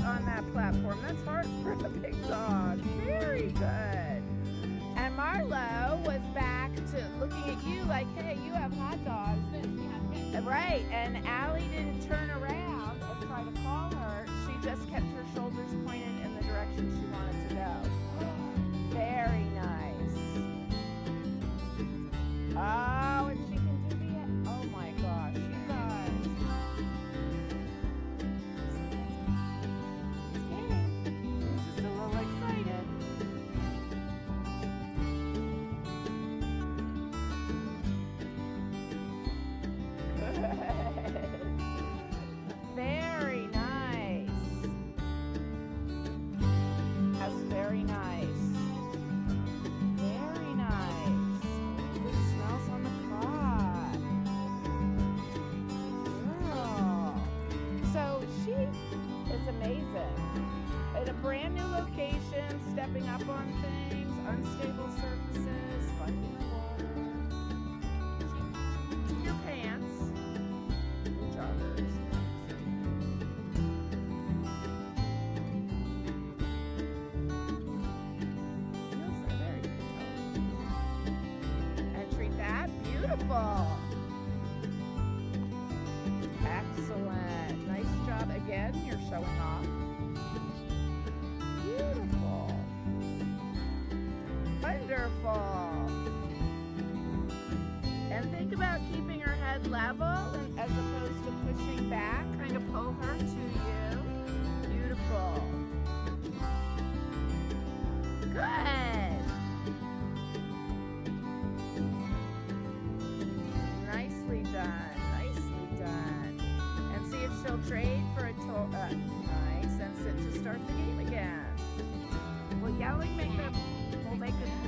on that platform. That's hard for a big dog. Very good. And Marlo was back to looking at you like, hey, you have hot dogs. Right, and Allie didn't turn around and try to call her. She just kept her shoulders pointed in the direction she wanted to go. Very nice. Oh, and she can do the, oh my gosh, you guys. She's getting, she's just a little excited. Very nice. That's very nice. Very nice. Good smells on the cot. Girl. So she is amazing. At a brand new location, stepping up on things, unstable surfaces, finding the water. Your pants. Your joggers. Beautiful. Excellent. Nice job again. You're showing off. Beautiful. Wonderful. And think about keeping her head level and as opposed to pushing back. Kind of pull her to you. Beautiful. Good. Nicely done, nicely done. And see if she'll trade for a nice and sit to start the game again. Will yelling make them, will make it